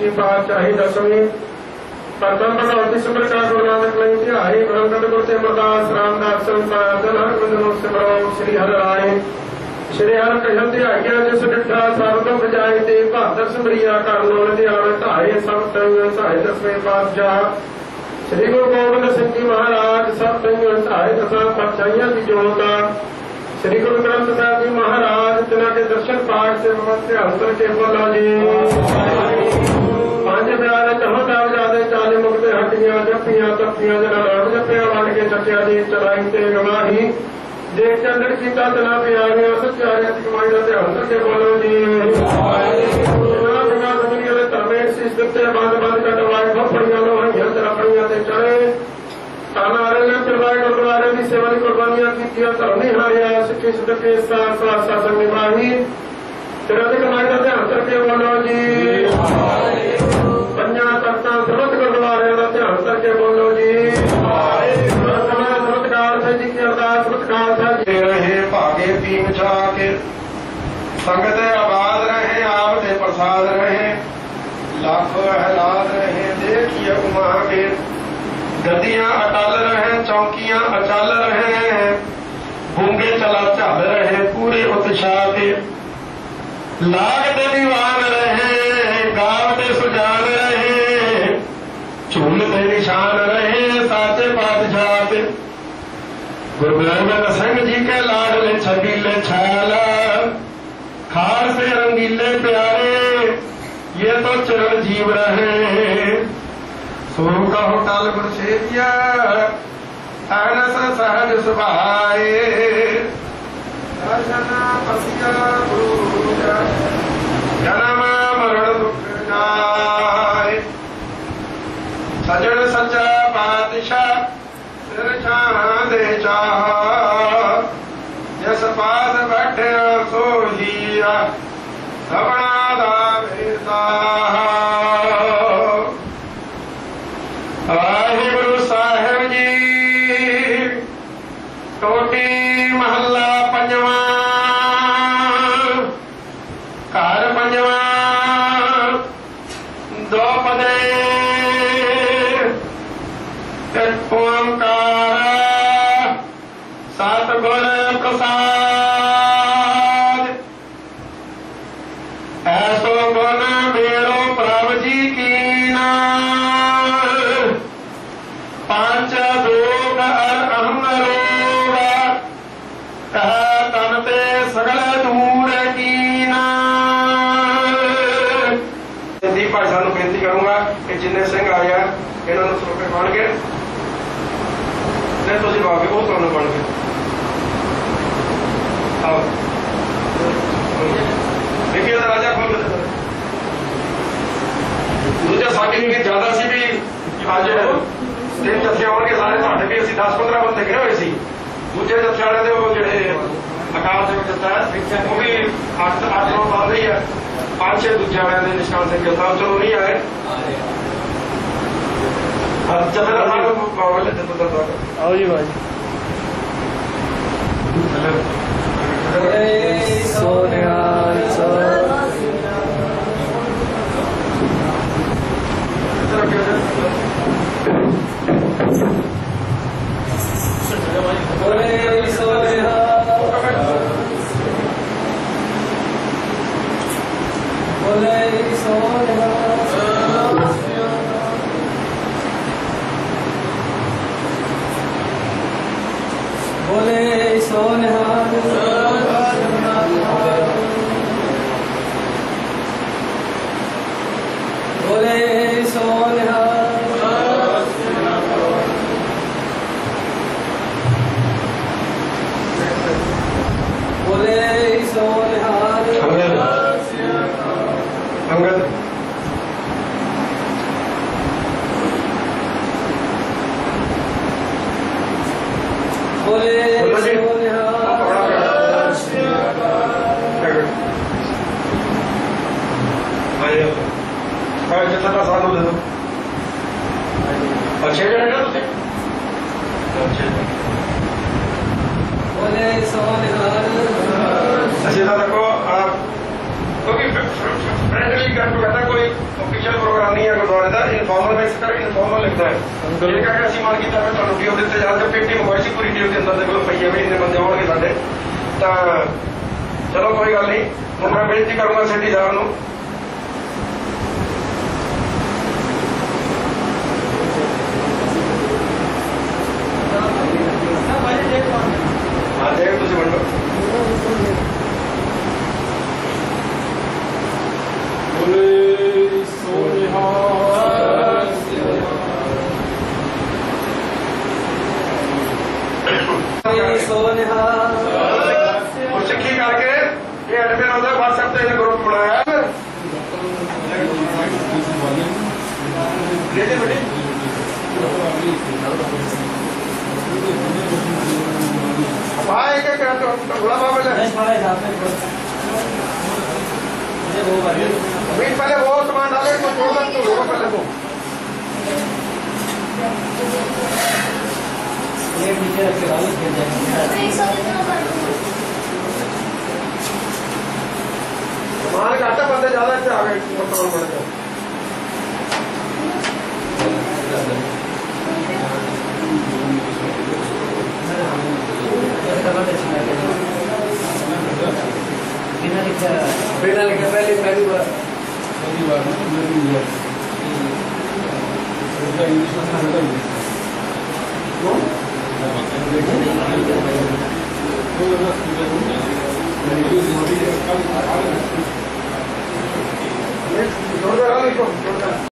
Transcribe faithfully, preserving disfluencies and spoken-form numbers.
पातशाही दसवीं प्रथम भगवती सुप्रकार गुरु नानक लई ध्याई ब्रह्मगत गुरु से अमरदास रामदास संसार जन हर बिंदु सिमरो श्री हर राय श्री हर कहन ध्याइया जिस डिठा सर्व बजाय ते भादर सुमरिया कर लो ध्यान ढाए सब संग सहाय दसवें पातशाह श्री गुरु गोबिंद सिंह जी महाराज सब संग सहाय दसा पातशाहियां की जोता श्री गुरु ग्रंथ साहिब जी महाराज तिना के दर्शन पाठ से ध्यान करके बोला जी पांच प्यारे चहो दाव जादे चाले मुक्ते हटियां जपियां तपियां जना नाम जपिया वट के चटिया जी चलाई ते गवाही देख चंद्र सीता तना प्यारियां सच्चारियां की कमाई का ध्यान करके बोलो जी धर्मेश सिद्धते बंद बंद कटवाए फफड़ियां लोहियां तरपड़ियां ते चढ़े तानारे ने चलवाए गुरुद्वारे की सेवा की कुर्बानियां की धर्म नहीं हारिया सिक्के सदके शासन निभाही तेरा कमाई का ध्यान करके बोलो जी पंजा तख्ता सर्वत गुरुद्वारे का ध्यान करके बोलो जी सर्वतकाल से जी की अरदास सर्वतकाल से रहे भागे पीन छा के संगत आबाद रहे आप दे प्रसाद रहे लाख हलाद रहे देखिए उमा के गद्दियां अटल रहे चौकियां अचल रहे गूंगे चला चल रहे पूरे उत्साह के लागते दीवान रहे गावते सुजान रहे झूलते निशान रहे साचे पातशाह के गुरु गोबिंद सिंह जी के लाडले छबीले छाल खार से रंगीले प्यारे ये तो चिरंजीव रहे सोम का होटल गुरसेविया अनस सहज सुभाए दर्शना पसिया गुरु जन्म मरण दुख जाए सजन सच्चा पातशाह सिर दे चाह जस पास बैठे सोहिया रमणा दा बेसा वाहिगुरु साहिब जी टोटी महला पंजवा घर पंजवा दो पदे एक ओंकार सतगुर प्रसाद ऐसो गुण मेरो प्रभु जी की पांच भोग अहम रोग कह तन ते सगल दूर कीना भाई साहब बेनती करूंगा कि जिन्ने सिंह आया इन्होंने सरोपे बन के नहीं तुम बाबे वो तुम बन के आओ देखिए राजा खोल दूजा साडी ज्यादा सी भी अज तीन जत्थे आने सारे साढ़े भी असं दस पंद्रह बंदे गए हुए सी दूजे जत्थे वाले तो जोड़े अकाल सेवक जत्था है वो भी अठ अठ नौ साल ही है पांच छे दूजे वाले निशान सिंह जत्था चलो नहीं आए जत्थे आओ जी भाई ऑफिशियल प्रोग्राम नहीं है गुरुद्वारे का, इनफॉर्मल में कर इनफॉर्मल लिखता है ये कह ਅਸੀਂ ਮੰਨ ਕੀਤਾ ਮੈਂ ਤੁਹਾਨੂੰ ਡੀਓ ਦਿੱਤੇ ਜਾਂਦੇ ਪੇਟੀ ਮੰਗਵਾਈ ਸੀ ਪੂਰੀ ਡੀਓ ਦੇ ਅੰਦਰ ਦੇ ਕੋਲ ਪਈ ਹੈ ਵੀ ਇੰਨੇ ਬੰਦੇ ਆਉਣਗੇ ਸਾਡੇ ਤਾਂ ਚਲੋ ਕੋਈ ਗੱਲ ਨਹੀਂ ਹੁਣ ਮੈਂ ਬੇਨਤੀ ਕਰੂੰਗਾ ਸੈਂਟੀ ਸਾਹਿਬ ਨੂੰ हाँ देख तुझे बंदो सिक्खी करके ये एडमिन होता है व्हाट्सएप पे ग्रुप बनाया भाई क्या कहते हो गुलाब बाबा बीच पहले वो सामान डाले तो छोड़ सकते हो पहले वो नीचे रखे सामान घाटा बंदे ज्यादा अच्छे आ गए सामान बढ़ गया बिना लिखा बिना लिखा पहले पहली बार पहली बार इंग्लिश में होता है